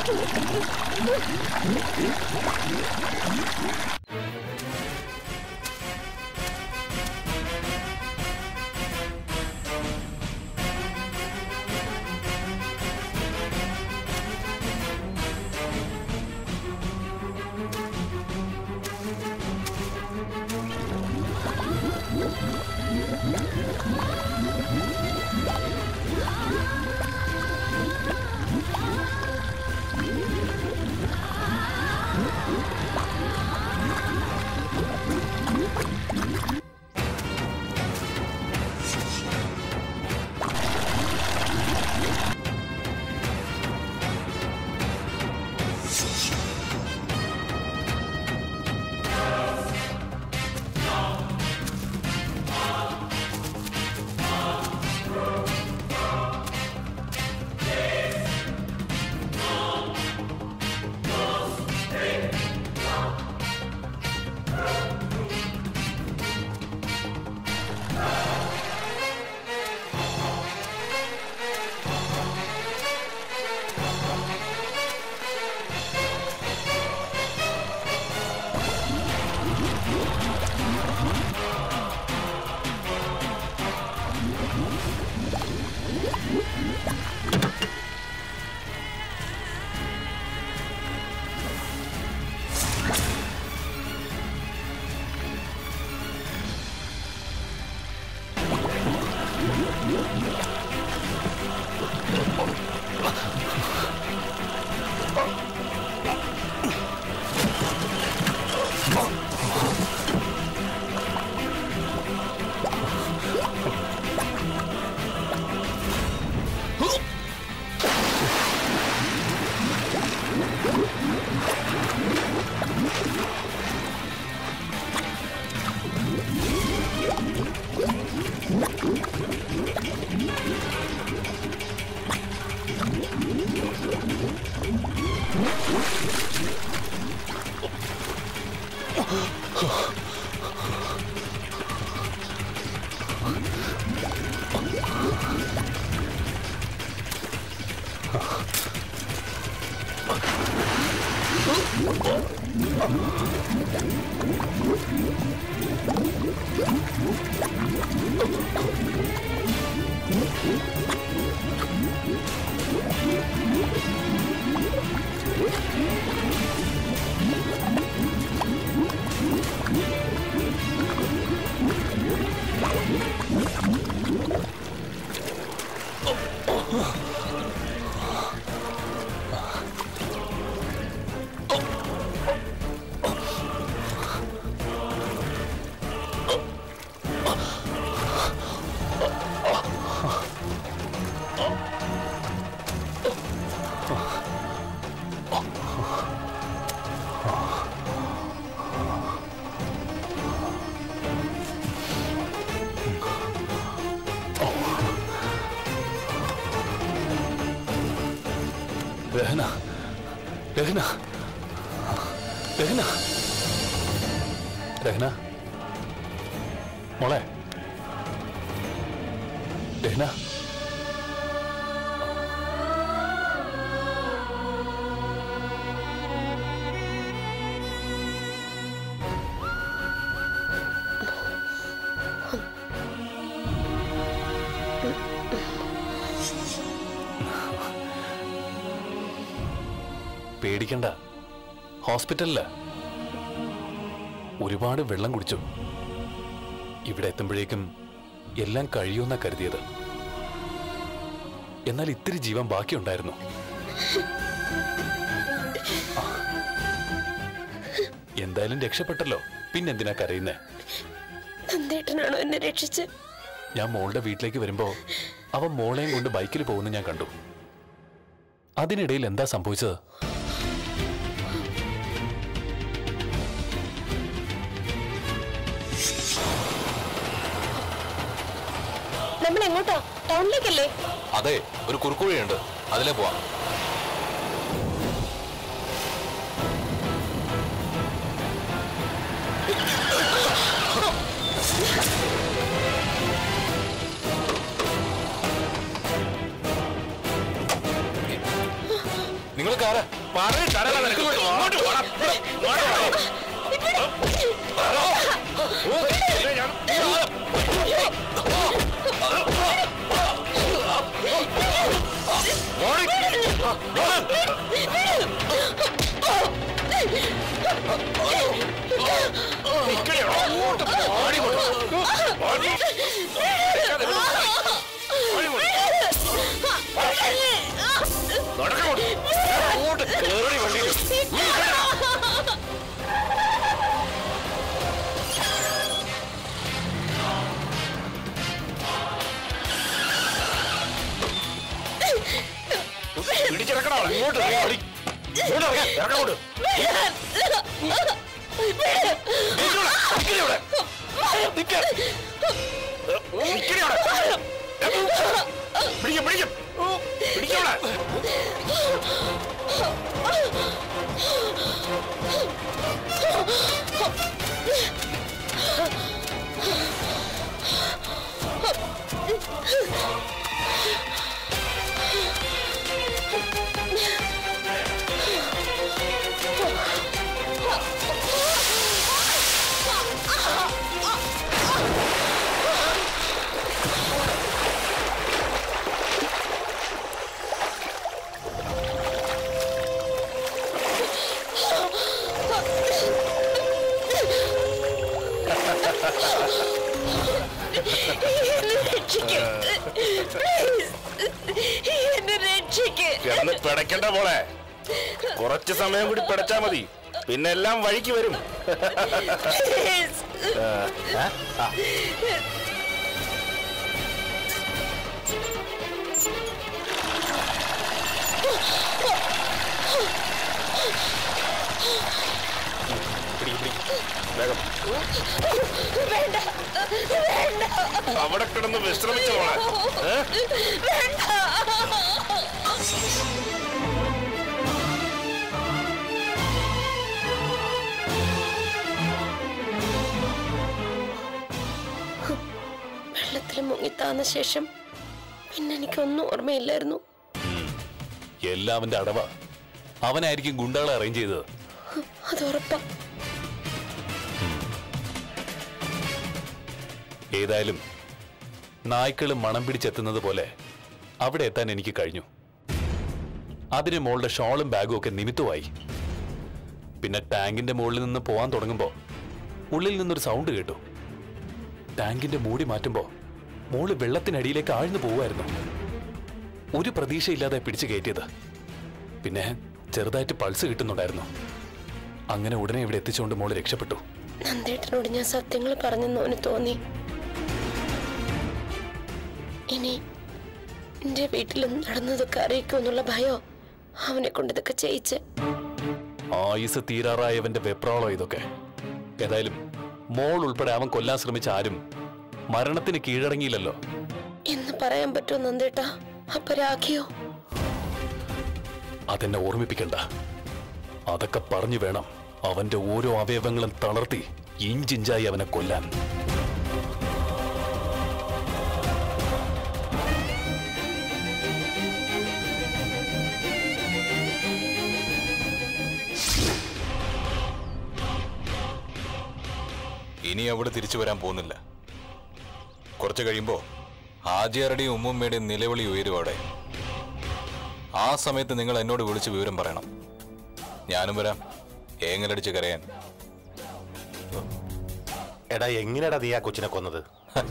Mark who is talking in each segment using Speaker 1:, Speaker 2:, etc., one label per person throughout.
Speaker 1: रहना रहना रहना रहना मोളെ रहना പേടിക്കണ്ട ഹോസ്പിറ്റലില് ഒരുപാട് വെള്ളം കുടിച്ചു ഇവിടെ എത്തുമ്പോഴേക്കും എല്ലാം കഴിയുമെന്നാ കരുതിയത് എന്നാൽ ഇത്തിരി ജീവൻ ബാക്കിയുണ്ടായിരുന്നു എന്തായാലും രക്ഷപ്പെട്ടല്ലോ പിന്നെന്തിനാ കരയുന്നേ
Speaker 2: നന്ദേട്ടനാണോ എന്നെ രക്ഷിച്ച്
Speaker 1: ഞാൻ മോളുടെ വീട്ടിലേക്ക് വരുമ്പോ അവൻ മോളെയും കൊണ്ട് ബൈക്കിൽ പോകുന്നു ഞാൻ കണ്ടു അതിനിടയിൽ എന്താ സംഭവിച്ചത്
Speaker 2: നമ്മൾ എങ്ങോട്ടാ ടൗണിലേക്കല്ലേ
Speaker 1: അതെ ഒരു കുറുക്കുവഴിയുണ്ട് അതിലേ പോവാം നിങ്ങൾക്ക് ആരാ
Speaker 3: പിടിച്ചിറക്കണോ ഇങ്ങോട്ട് ഇറങ്ങോട്ട് പിടിക്കും പിടിക്കും പിടിക്കോളെ പിടയ്ക്കണ്ട മോളെ, കുറച്ച് സമയം കൂടി പിടച്ചാ മതി, പിന്നെ എല്ലാം വഴിക്ക് വരും. അവിടെ കിടന്ന് വിശ്രമിച്ച മോളെ.
Speaker 2: വെള്ളത്തിൽ മുങ്ങിത്താന്ന ശേഷം പിന്നെ എനിക്കൊന്നും ഓർമ്മയില്ലായിരുന്നു.
Speaker 1: എല്ലാം അവന്റെ അടവ. അവനായിരിക്കും ഗുണ്ടകളെ അറേഞ്ച് ചെയ്തത്.
Speaker 2: അത് ഉറപ്പാ.
Speaker 1: ഏതായാലും നായ്ക്കള് മണം പിടിച്ചെത്തുന്നത് പോലെ അവിടെ എത്താൻ എനിക്ക് കഴിഞ്ഞു. അതിന് മോളുടെ ഷോളും ബാഗും ഒക്കെ നിമിത്തമായി. പിന്നെ ടാങ്കിന്റെ മുകളിൽ നിന്ന് പോവാൻ തുടങ്ങുമ്പോ ഉള്ളിൽ നിന്നൊരു സൗണ്ട് കേട്ടു. ടാങ്കിന്റെ മൂടി മാറ്റുമ്പോ മോള് വെള്ളത്തിനടിയിലേക്ക് ആഴ്ന്നു പോവായിരുന്നു. ഒരു പ്രതീക്ഷയില്ലാതെ പിടിച്ചു കയറ്റിയത്. പിന്നെ ചെറുതായിട്ട് പൾസ് കിട്ടുന്നുണ്ടായിരുന്നു. അങ്ങനെ ഉടനെ ഇവിടെ എത്തിച്ചുകൊണ്ട് മോള് രക്ഷപ്പെട്ടു.
Speaker 2: നന്ദേട്ടനോട് ഞാൻ സത്യങ്ങൾ പറഞ്ഞെന്ന് അവന് തോന്നി. ഇനി എന്റെ വീട്ടിൽ നടന്നതൊക്കെ അറിയിക്കുമെന്നുള്ള ഭയോ അവനെ കൊണ്ട് ഇതൊക്കെ ചെയ്യിച്ച്.
Speaker 1: ആയുസ് തീരാറായവന്റെ വെപ്രാളോ ഇതൊക്കെ. ഏതായാലും മോൾ ഉൾപ്പെടെ അവൻ കൊല്ലാൻ ശ്രമിച്ച ആരും മരണത്തിന് കീഴടങ്ങിയില്ലല്ലോ
Speaker 2: എന്ന് പറയാൻ പറ്റുമോ നന്ദേട്ടാ? അപ്പൊ രാഖിയോ?
Speaker 1: അതെന്നെ ഓർമ്മിപ്പിക്കണ്ട. അതൊക്കെ പറഞ്ഞു വേണം അവന്റെ ഓരോ അവയവങ്ങളും തളർത്തി ഇഞ്ചിഞ്ചായി അവനെ കൊല്ലാൻ.
Speaker 3: ഇനി അവിടെ തിരിച്ചു വരാൻ പോകുന്നില്ല. കുറച്ച് കഴിയുമ്പോ ഹാജിയാരുടെയും ഉമ്മുമ്മയുടെയും നിലവിളി ഉയരും അവിടെ. ആ സമയത്ത് നിങ്ങൾ എന്നോട് വിളിച്ച് വിവരം പറയണം. ഞാനും വരാം, ഏങ്ങലടിച്ച് കരയാൻ.
Speaker 4: എടാ, എങ്ങനെയാടാ നീ ആ കൊച്ചിനെ കൊന്നത്?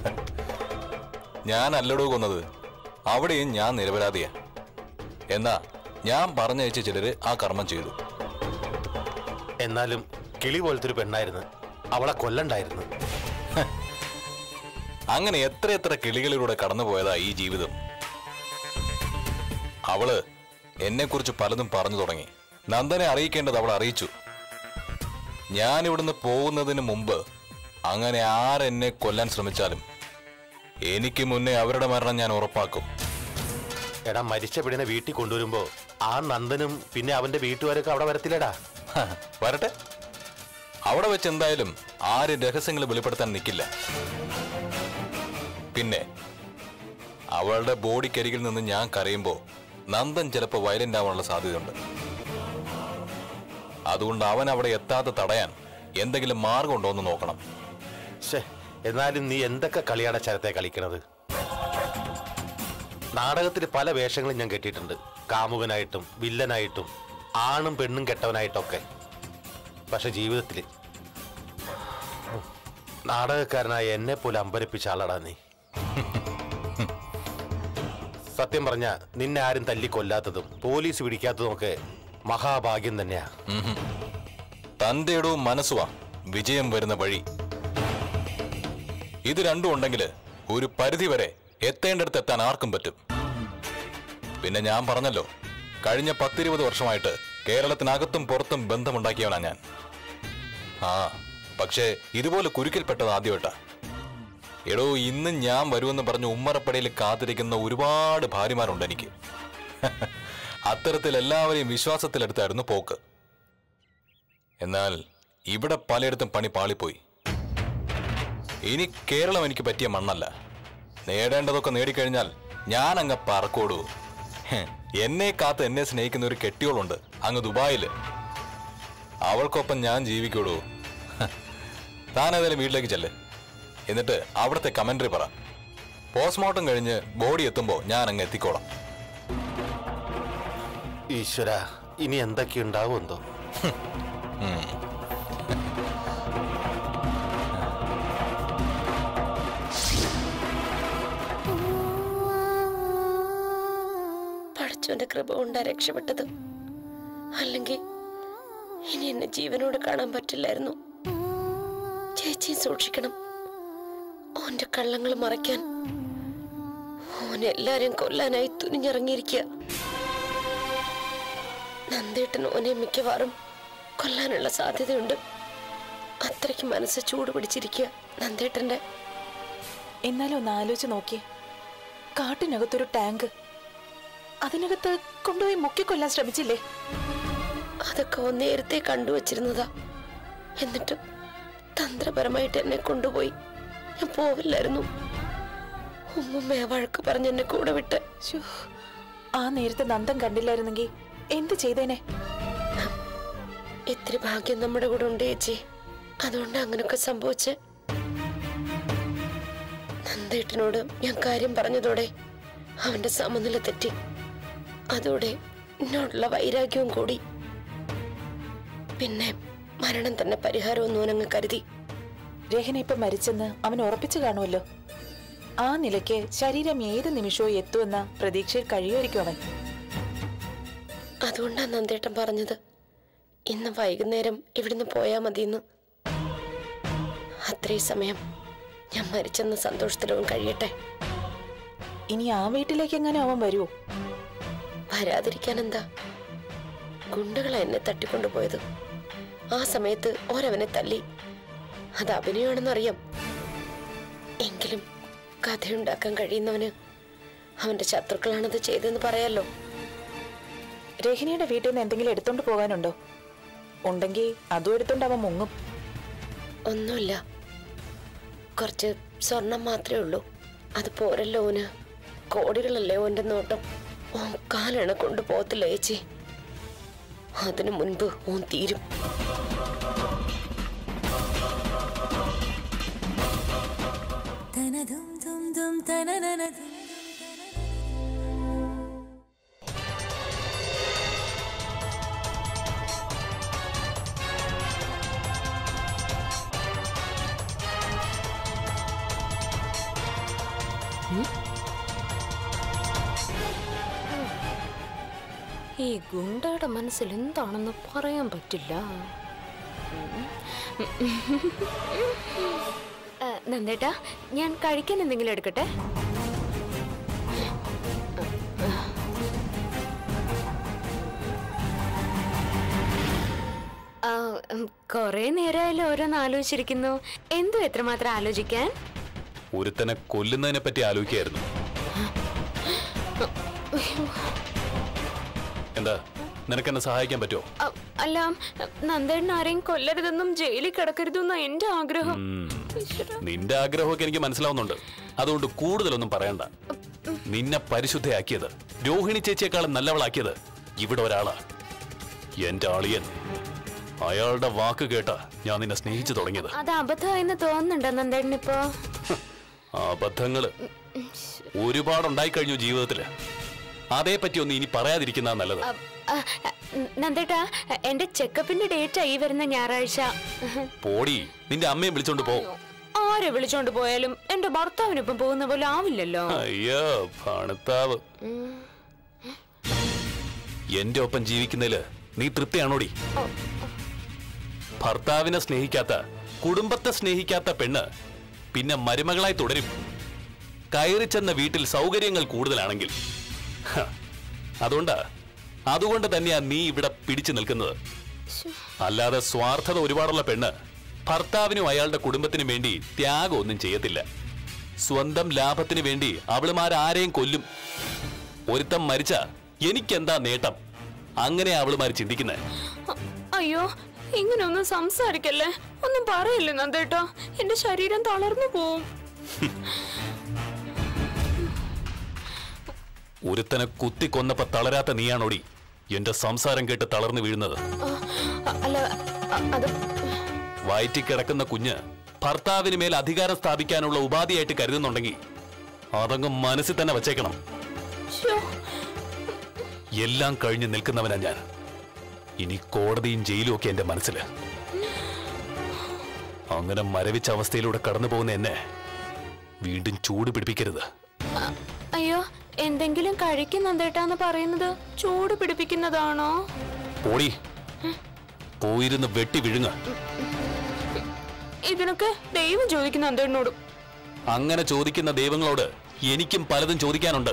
Speaker 3: ഞാൻ അല്ലടോ കൊന്നത്, അവിടെയും ഞാൻ നിരപരാധിയാ. എന്നാ ഞാൻ പറഞ്ഞയച്ച ചിലര് ആ കർമ്മം ചെയ്തു.
Speaker 4: എന്നാലും കിളി പോലത്തെ ഒരു പെണ്ണായിരുന്നു, അവളെ കൊല്ലണ്ടായിരുന്നു.
Speaker 3: അങ്ങനെ എത്ര കിളികളിലൂടെ കടന്നുപോയതാ ഈ ജീവിതം. അവള് എന്നെക്കുറിച്ച് പലതും പറഞ്ഞു തുടങ്ങി. നന്ദനെ അറിയിക്കേണ്ടത് അവൾ അറിയിച്ചു. ഞാൻ ഇവിടുന്ന് പോകുന്നതിന് മുമ്പ് അങ്ങനെ ആരെന്നെ കൊല്ലാൻ ശ്രമിച്ചാലും എനിക്ക് മുന്നേ അവരുടെ മരണം ഞാൻ ഉറപ്പാക്കും.
Speaker 4: എടാ, മരിച്ച പെണ്ണിനെ വീട്ടിൽ കൊണ്ടുവരുമ്പോ ആ നന്ദനും പിന്നെ അവന്റെ വീട്ടുകാരൊക്കെ അവിടെ വരത്തില്ലടാ.
Speaker 3: വരട്ടെ. അവിടെ വെച്ച് എന്തായാലും ആരും രഹസ്യങ്ങൾ വെളിപ്പെടുത്താൻ നിൽക്കില്ല. പിന്നെ അവളുടെ ബോഡിക്കരികിൽ നിന്ന് ഞാൻ കരയുമ്പോ നന്ദൻ ചിലപ്പോൾ വയലന്റ് ആവാനുള്ള സാധ്യതയുണ്ട്. അതുകൊണ്ട് അവൻ അവിടെ എത്താതെ തടയാൻ എന്തെങ്കിലും മാർഗം ഉണ്ടോ എന്ന് നോക്കണം.
Speaker 4: എന്നാലും നീ എന്തൊക്കെ കളിയാടെ ചരത്തെ കളിക്കണത്? നാടകത്തിൽ പല വേഷങ്ങളും ഞാൻ കെട്ടിയിട്ടുണ്ട്. കാമുകനായിട്ടും വില്ലനായിട്ടും ആണും പെണ്ണും കെട്ടവനായിട്ടൊക്കെ. പക്ഷെ ജീവിതത്തിൽ നാടകക്കാരനായ എന്നെ പോലെ അമ്പരപ്പിച്ച ആളാടാ നീ. സത്യം പറഞ്ഞ നിന്നെ ആരും തല്ലിക്കൊല്ലാത്തതും പോലീസ് പിടിക്കാത്തതും ഒക്കെ മഹാഭാഗ്യം തന്നെയാ.
Speaker 3: തന്റെ ഇടവും മനസ്സുവാ വിജയം വരുന്ന വഴി. ഇത് രണ്ടും ഉണ്ടെങ്കിൽ ഒരു പരിധി വരെ എത്തേണ്ടടുത്ത് എത്താൻ ആർക്കും പറ്റും. പിന്നെ ഞാൻ പറഞ്ഞല്ലോ, കഴിഞ്ഞ 10-20 വർഷമായിട്ട് കേരളത്തിനകത്തും പുറത്തും ബന്ധമുണ്ടാക്കിയവനാ ഞാൻ. പക്ഷേ ഇതുപോലെ കുരുക്കിൽപ്പെട്ടത് ആദ്യമായിട്ടാ. എടോ, ഇന്ന് ഞാൻ വരുമെന്ന് പറഞ്ഞ് ഉമ്മറപ്പടിയിൽ കാത്തിരിക്കുന്ന ഒരുപാട് ഭാര്യമാരുണ്ട് എനിക്ക്. അത്തരത്തിൽ എല്ലാവരെയും വിശ്വാസത്തിലെടുത്തായിരുന്നു പോക്ക്. എന്നാൽ ഇവിടെ പലയിടത്തും പണി പാളിപ്പോയി. ഇനി കേരളം എനിക്ക് പറ്റിയ മണ്ണല്ല. നേടേണ്ടതൊക്കെ നേടിക്കഴിഞ്ഞാൽ ഞാൻ അങ്ങ് പറക്കോടൂ. എന്നെ കാത്ത് എന്നെ സ്നേഹിക്കുന്ന ഒരു കെട്ടിയോളുണ്ട് അങ്ങ് ദുബായില്. അവൾക്കൊപ്പം ഞാൻ ജീവിക്കൂടൂ. താൻ ഏതായാലും വീട്ടിലേക്ക് ചെല്ല്. എന്നിട്ട് അവിടുത്തെ കമന്ററി പറ. പോസ്റ്റ്മോർട്ടം കഴിഞ്ഞ് ബോഡി എത്തുമ്പോ ഞാൻ അങ്ങ് എത്തിക്കോളാം.
Speaker 4: ഈശ്വര, ഇനി എന്തൊക്കെ ഉണ്ടാവുമെന്തോ.
Speaker 2: പഠിച്ചവന്റെ കൃപ കൊണ്ടാ രക്ഷപ്പെട്ടത്. അല്ലെങ്കിൽ ഇനി എന്നെ ജീവനോട് കാണാൻ പറ്റില്ലായിരുന്നു. ചേച്ചി സൂക്ഷിക്കണം. ഓന്റെ കള്ളങ്ങൾ മറയ്ക്കാൻ ഓൻ എല്ലാരെയും കൊല്ലാനായി തുനിഞ്ഞിറങ്ങിയിരിക്കുക. നന്ദേട്ടൻ ഓനെ മിക്കവാറും കൊല്ലാനുള്ള സാധ്യതയുണ്ട്. അത്രയ്ക്ക് മനസ്സ് ചൂട് പിടിച്ചിരിക്കുക നന്ദേട്ടന്റെ.
Speaker 5: എന്നാലും ഒന്ന് ആലോചിച്ച് നോക്കിയേ. കാട്ടിനകത്തൊരു ടാങ്ക്, അതിനകത്ത് കൊണ്ടുപോയി മുക്കിക്കൊല്ലാൻ ശ്രമിച്ചില്ലേ?
Speaker 2: അതൊക്കെ ഓൻ നേരത്തെ കണ്ടുവച്ചിരുന്നതാ. എന്നിട്ടും തന്ത്രപരമായിട്ട് എന്നെ കൊണ്ടുപോയി. ഞാൻ പോവില്ലായിരുന്നു. ഉമ്മമ്മയെ വഴക്ക് പറഞ്ഞ് എന്നെ കൂടെ വിട്ട്.
Speaker 5: ആ നേരത്തെ നന്ദൻ കണ്ടില്ലായിരുന്നെങ്കിൽ എന്ത് ചെയ്തേനെ?
Speaker 2: ഇത്തിരി ഭാഗ്യം നമ്മുടെ കൂടെ ഉണ്ട് ചേച്ചി. അതുകൊണ്ട് അങ്ങനൊക്കെ സംഭവിച്ച്. നന്ദേട്ടനോട് ഞാൻ കാര്യം പറഞ്ഞതോടെ അവന്റെ സമനില തെറ്റി. അതോടെ എന്നോടുള്ള വൈരാഗ്യവും കൂടി. പിന്നെ മരണം തന്നെ പരിഹാരമൊന്നും അവനങ്ങ് കരുതി.
Speaker 5: രഹന ഇപ്പൊ മരിച്ചെന്ന് അവൻ ഉറപ്പിച്ചു കാണുമല്ലോ. ആ നിലയ്ക്ക് ശരീരം ഏത് നിമിഷവും എത്തുമെന്ന പ്രതീക്ഷയിൽ കഴിയുമായിരിക്കും അവൻ.
Speaker 2: അതുകൊണ്ടാണ് നന്ദേട്ടൻ പറഞ്ഞത് ഇന്ന് വൈകുന്നേരം ഇവിടുന്ന് പോയാ മതിയെന്ന്. അത്രയും സമയം ഞാൻ മരിച്ചെന്ന സന്തോഷത്തിലും കഴിയട്ടെ.
Speaker 5: ഇനി ആ വീട്ടിലേക്ക് എങ്ങനെ അവൻ വരുമോ?
Speaker 2: വരാതിരിക്കാൻ എന്താ? ഗുണ്ടകളെ എന്നെ തട്ടിക്കൊണ്ടുപോയത്. ആ സമയത്ത് ഓരവനെ തല്ലി. അത് അഭിനയമാണെന്നറിയാം. എങ്കിലും കഥയുണ്ടാക്കാൻ കഴിയുന്നവന് അവന്റെ ശത്രുക്കളാണത് ചെയ്തെന്ന് പറയാലോ.
Speaker 5: രഹിനിയുടെ വീട്ടിൽ നിന്ന് എന്തെങ്കിലും എടുത്തോണ്ട് പോകാനുണ്ടോ? ഉണ്ടെങ്കിൽ അതും എടുത്തോണ്ട് അവൻ മുങ്ങും.
Speaker 2: ഒന്നുമില്ല, കുറച്ച് സ്വർണം മാത്രമേ ഉള്ളൂ. അത് പോരല്ലോ ഓന്. കോടികളല്ലേ ഓന്റെ നോട്ടം. ഓൻ കാലണ കൊണ്ടുപോകത്തില്ല ചേച്ചി. അതിനു മുൻപ് ഓൻ തീരും. ഈ ഗുണ്ടയുടെ മനസ്സിൽ എന്താണെന്ന് പറയാൻ പറ്റില്ല. നന്ദേട്ടാ, ഞാൻ കഴിക്കാൻ എന്തെങ്കിലും എടുക്കട്ടെ? കൊറേ നേരമായാലും ഓരോന്ന് ആലോചിച്ചിരിക്കുന്നു. എന്തോ എത്രമാത്രം ആലോചിക്കാൻ?
Speaker 1: ഒരുത്തനെ കൊല്ലുന്നതിനെ പറ്റി ആലോചിക്കായിരുന്നു. എന്താ, നിനക്കെന്നെ സഹായിക്കാൻ പറ്റുമോ?
Speaker 2: അല്ല, നന്ദേട്ടൻ ആരെയും കൊല്ലരുതെന്നും ജയിലിൽ കിടക്കരുതെന്നും എന്റെ ആഗ്രഹം.
Speaker 1: നിന്റെ ആഗ്രഹമൊക്കെ എനിക്ക് മനസ്സിലാവുന്നുണ്ട്. അതുകൊണ്ട് കൂടുതലൊന്നും പറയണ്ട. നിന്നെ പരിശുദ്ധയാക്കിയത്, രോഹിണി ചേച്ചിയെക്കാളും നല്ലവളാക്കിയത് ഇവിടെ ഒരാളാ, എന്റെ അളിയൻ. അയാളുടെ വാക്ക് കേട്ടാ ഞാൻ നിന്നെ സ്നേഹിച്ചു തുടങ്ങിയത്.
Speaker 2: അത് അബദ്ധമായെന്ന് തോന്നുന്നുണ്ടോ നന്ദേട്ടൻ ഇപ്പോ?
Speaker 1: അബദ്ധങ്ങള് ഒരുപാടുണ്ടായി കഴിഞ്ഞു ജീവിതത്തില്. അതേപറ്റി ഒന്നും ഇനി പറയാതിരിക്കുന്ന നല്ലത്.
Speaker 2: നന്ദേട്ടാ, എന്റെ ചെക്കപ്പിന്റെ ഡേറ്റ് ആയി വരുന്ന ഞായറാഴ്ച.
Speaker 1: പോടി, നിന്റെ അമ്മയെ വിളിച്ചോണ്ട് പോ.
Speaker 6: ആരെ വിളിച്ചോണ്ട് പോയാലും എന്റെ ഭർത്താവിനൊപ്പം പോകുന്ന പോലെ ആവില്ലല്ലോ.
Speaker 1: അയ്യോ ഭർത്താവ് എന്റെ ഒപ്പം ജീവിക്കുന്നതില് നീ തൃപ്തിയാണോടി? ഭർത്താവിനെ സ്നേഹിക്കാത്ത, കുടുംബത്തെ സ്നേഹിക്കാത്ത പെണ്ണ് പിന്നെ മരുമകളായി തുടരും. കയറി ചെന്ന വീട്ടിൽ സൗകര്യങ്ങൾ കൂടുതലാണെങ്കിൽ. അതുകൊണ്ട് തന്നെയാ നീ ഇവിടെ പിടിച്ചു നിൽക്കുന്നത്. അല്ലാതെ സ്വാർത്ഥത ഒരുപാടുള്ള പെണ്ണ് ഭർത്താവിനും അയാളുടെ കുടുംബത്തിനും വേണ്ടി ത്യാഗമൊന്നും ചെയ്യത്തില്ല. സ്വന്തം ലാഭത്തിന് വേണ്ടി അവളുമാരാരെയും കൊല്ലും. ഒരുത്തം മരിച്ച എനിക്കെന്താ നേട്ടം? അങ്ങനെ അവളുമാര് ചിന്തിക്കുന്നത്.
Speaker 6: അയ്യോ, ഇങ്ങനൊന്നും സംസാരിക്കല്ലേ. ഒന്നും പറയില്ലേ നന്ദേട്ടാ, എന്റെ ശരീരം തളർന്നു പോവും.
Speaker 1: ഒരുത്തനെ കുത്തിക്കൊന്നപ്പോ തളരാത്ത നീയാണോടി എന്റെ സംസാരം കേട്ട് തളർന്നു വീഴുന്നത്? വയറ്റി കിടക്കുന്ന കുഞ്ഞ് ഭർത്താവിന് മേൽ അധികാരം സ്ഥാപിക്കാനുള്ള ഉപാധിയായിട്ട് കരുതുന്നുണ്ടെങ്കിൽ അതങ്ങ് മനസ്സിൽ തന്നെ വച്ചേക്കണം. എല്ലാം കഴിഞ്ഞ് നിൽക്കുന്നവനാ ഞാൻ. ഇനി കോടതിയും ജയിലും ഒക്കെ എന്റെ മനസ്സില്. അങ്ങനെ മരവിച്ച അവസ്ഥയിലൂടെ കടന്നു പോകുന്ന എന്നെ വീണ്ടും ചൂട് പിടിപ്പിക്കരുത്.
Speaker 6: അയ്യോ, എന്തെങ്കിലും കഴിക്കുന്നേട്ടാന്ന് പറയുന്നത് ചൂട് പിടിപ്പിക്കുന്നതാണോ?
Speaker 1: പോടി, പോയിരുന്ന് വെട്ടി വിഴുങ്ങ.
Speaker 6: ഇതിനൊക്കെ ദൈവം ചോദിക്കുന്ന എന്തോടും.
Speaker 1: അങ്ങനെ ചോദിക്കുന്ന ദൈവങ്ങളോട് എനിക്കും പലതും ചോദിക്കാനുണ്ട്.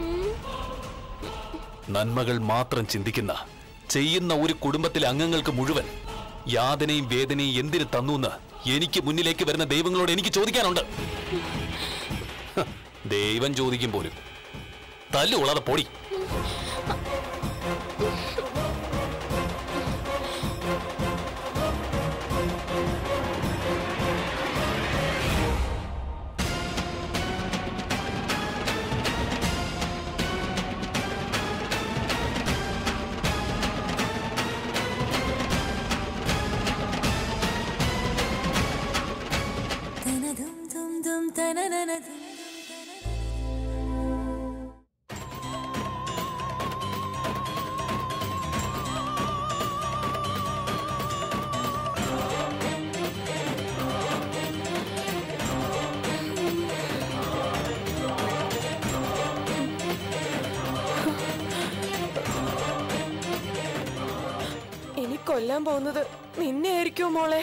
Speaker 1: നന്മകൾ മാത്രം ചിന്തിക്കുന്ന, ചെയ്യുന്ന ഒരു കുടുംബത്തിലെ അംഗങ്ങൾക്ക് മുഴുവൻ യാതനയും വേദനയും എന്തിനു തന്നൂന്ന് എനിക്ക് മുന്നിലേക്ക് വരുന്ന ദൈവങ്ങളോട് എനിക്ക് ചോദിക്കാനുണ്ട്. ദൈവം ചോദിക്കും പോലും. തല്ലുകൊള്ളാതെ പോടി.
Speaker 2: ഇനി കൊല്ലാൻ പോകുന്നത് നിന്നെ ആയിരിക്കോ മോളെ?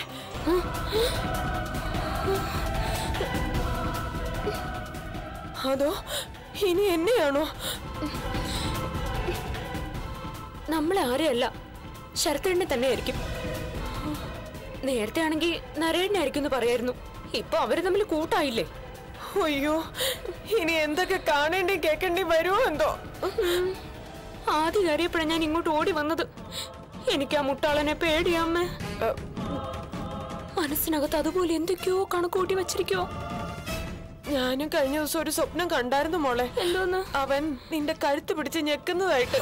Speaker 2: അതോ ഇനി എന്നെയാണോ?
Speaker 6: നമ്മളെ ആരെയല്ല, ശരത്തേണ്ണെ തന്നെ ആയിരിക്കും. നേരത്തെ ആണെങ്കിൽ നരേണ്ണായിരിക്കും എന്ന് പറയായിരുന്നു. ഇപ്പൊ അവര് തമ്മിൽ കൂട്ടായില്ലേ?
Speaker 2: അയ്യോ, ഇനി എന്തൊക്കെ കാണേണ്ടി കേൾക്കേണ്ടി വരുമോ എന്തോ.
Speaker 6: ആദ്യം കയറിയപ്പോഴാണ് ഞാൻ ഇങ്ങോട്ട് ഓടി വന്നത്. എനിക്ക് ആ മുട്ടാളനെ പേടിയാമ്മേ. മനസ്സിനകത്ത് അതുപോലെ എന്തൊക്കെയോ കണക്കൂട്ടി വെച്ചിരിക്കോ.
Speaker 2: ഞാനും കഴിഞ്ഞ ദിവസം ഒരു സ്വപ്നം കണ്ടായിരുന്നു മോളെ.
Speaker 6: എന്തോന്ന്?
Speaker 2: അവൻ നിന്റെ കഴുത്ത് പിടിച്ച് ഞെക്കുന്നതായിട്ട്.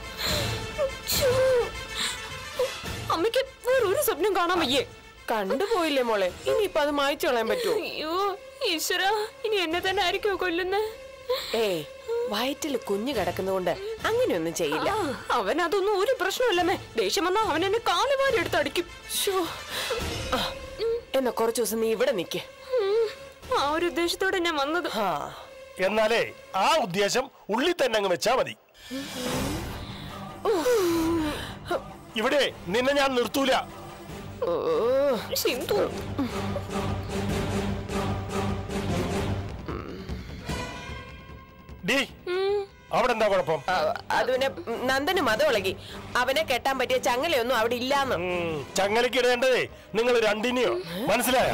Speaker 6: അമ്മയ്ക്ക് വേറൊരു സ്വപ്നം കാണാൻ വയ്യേ?
Speaker 2: കണ്ടുപോയില്ലേ മോളെ? ഇനിയിപ്പൊ അത് മായ്ച്ചു കളയാൻ പറ്റുമോ?
Speaker 6: അയ്യോ ഈശ്വര, ഇനി എന്നെ തന്നെ ആയിരിക്കോ കൊല്ലുന്നേ?
Speaker 2: ഏയ്, വയറ്റില് കുഞ്ഞു കിടക്കുന്നതുകൊണ്ട് അങ്ങനെയൊന്നും ചെയ്യില്ല.
Speaker 6: അവൻ അതൊന്നും ഒരു പ്രശ്നമല്ലമ്മേ. ദേഷ്യം വന്നാ അവൻ എന്നെ കാലുവാരി എടുത്ത് അടിക്കും.
Speaker 2: എന്നാ കുറച്ചു ദിവസം നീ ഇവിടെ നിക്ക്.
Speaker 6: ആ ഒരു ഉദ്ദേശത്തോടെ ഞാൻ വന്നത്.
Speaker 7: എന്നാലേ ആ ഉദ്ദേശം ഉള്ളിൽ തന്നെ അങ്ങ് വെച്ചാ മതി. ഇവിടെ നിന്നെ ഞാൻ നിർത്തൂല.
Speaker 6: സിന്ധു,
Speaker 7: ഡി, അവിടെ എന്താ കുഴപ്പം?
Speaker 2: അത് പിന്നെ നന്ദന് മതം ഇളകി. അവനെ കെട്ടാൻ പറ്റിയ ചങ്ങലയൊന്നും അവിടെ ഇല്ലാന്ന്.
Speaker 7: ചങ്ങലക്ക് ഇടേണ്ടതേ നിങ്ങൾ രണ്ടിനെയോ, മനസ്സിലായ?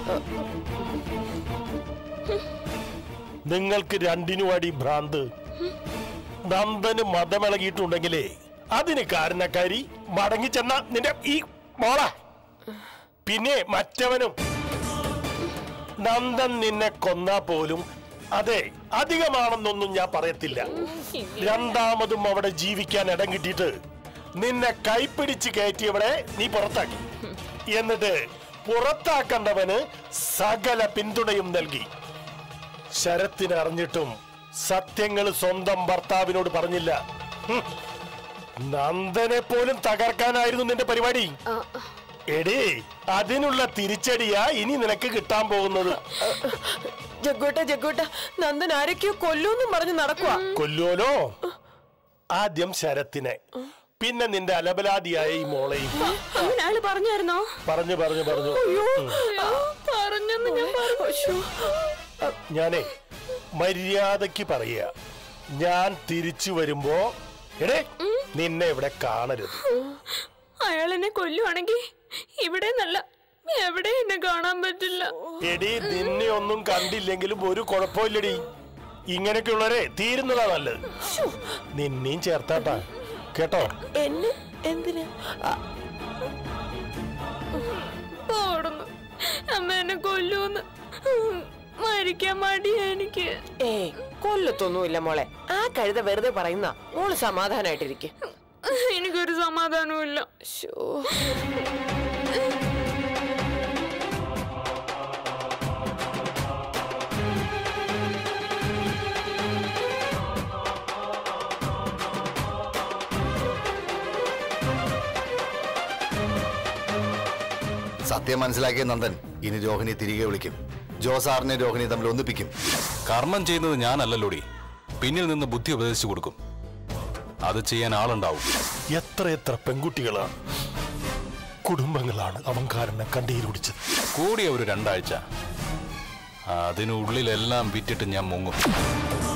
Speaker 7: നിങ്ങൾക്ക് രണ്ടിനും അടി ഭ്രാന്ത്. നന്ദന് മതമിളകിയിട്ടുണ്ടെങ്കിലേ അതിന് കാരണക്കാരി മടങ്ങിച്ചെന്ന നിന്റെ ഈ മോള. പിന്നെ മറ്റവനും. നന്ദൻ നിന്നെ കൊന്നാ പോലും അതെ അധികമാണെന്നൊന്നും ഞാൻ പറയത്തില്ല. രണ്ടാമതും അവിടെ ജീവിക്കാൻ ഇടം കിട്ടിയിട്ട് നിന്നെ കൈപ്പിടിച്ച് കയറ്റിയവിടെ നീ പുറത്താക്കി. എന്നിട്ട് പുറത്താക്കേണ്ടവന് സകല പിന്തുണയും നൽകി. ശരത്തിന് അറിഞ്ഞിട്ടും സത്യങ്ങൾ സ്വന്തം ഭർത്താവിനോട് പറഞ്ഞില്ല. നന്ദനെ പോലും തകർക്കാനായിരുന്നു നിന്റെ പരിപാടി. എടേ അതിനുള്ള തിരിച്ചടിയാ ഇനി നിനക്ക് കിട്ടാൻ പോകുന്നത്.
Speaker 8: ജഗ്ഗൂട്ട നന്ദൻ ആരൊക്കെയോ കൊല്ലൂന്നും പറഞ്ഞ് നടക്കുക.
Speaker 7: കൊല്ലുവല്ലോ? ആദ്യം ശരത്തിനെ, പിന്നെ നിന്റെ അലബലാദിയായ ഈ മോളെയും.
Speaker 6: അങ്ങനെ പറഞ്ഞായിരുന്നോ?
Speaker 7: പറഞ്ഞു.
Speaker 6: പറഞ്ഞെന്ന് ഞാൻ പറഞ്ഞു.
Speaker 7: ഞാനേ മര്യാദക്ക് പറയുക, ഞാൻ തിരിച്ചു വരുമ്പോ എടേ നിന്നെ ഇവിടെ കാണരുത്.
Speaker 6: അയാൾ എന്നെ കൊല്ലുവാണെങ്കിൽ ഇവിടെ നല്ല എവിടെ എന്നെ കാണാൻ പറ്റില്ല.
Speaker 7: എടി നിന്നെ ഒന്നും കണ്ടില്ലെങ്കിലും ഒരു കുഴപ്പമില്ലടി. ഇങ്ങനെയൊക്കെയുള്ളവരെ തീരുന്നതാ നല്ലത്. നിന്നെയും ചേർത്താട്ടാ കേട്ടോ.
Speaker 8: എന്നെ എന്തിനാ?
Speaker 6: ഓടുന്നു അമ്മ എന്നെ കൊല്ലൂന്ന്. മരിക്കാൻ മടിയാ എനിക്ക്.
Speaker 8: കൊല്ലത്തൊന്നുമില്ല മോളെ. ആ കഴുത വെറുതെ പറയുന്ന. മോള് സമാധാനായിട്ടിരിക്കും.
Speaker 6: എനിക്കൊരു സമാധാനവും ഇല്ല.
Speaker 9: സത്യം മനസ്സിലാക്കിയ നന്ദൻ ഇനി രോഹിണി തിരികെ വിളിക്കും. ജോസാറിനെ രോഹിണി തമ്മിൽ ഒന്നിപ്പിക്കും.
Speaker 3: കർമ്മം ചെയ്യുന്നത് ഞാനല്ലല്ലോടി, പിന്നിൽ നിന്ന് ബുദ്ധി ഉപദേശിച്ചു കൊടുക്കും. അത് ചെയ്യാൻ ആളുണ്ടാവും.
Speaker 7: എത്ര പെൺകുട്ടികളാണ്, കുടുംബങ്ങളാണ് അവൻ കാരണം കണ്ണീര് കുടിച്ചത്.
Speaker 3: കൂടിയ ഒരു 2 ആഴ്ച, അതിനുള്ളിലെല്ലാം വിറ്റിട്ട് ഞാൻ മുങ്ങും.